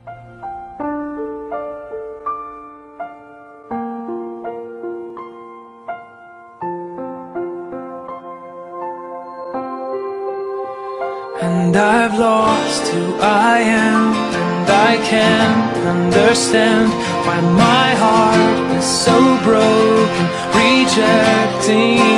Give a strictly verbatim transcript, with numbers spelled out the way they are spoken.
And I've lost who I am, and I can't understand why my heart is so broken, rejecting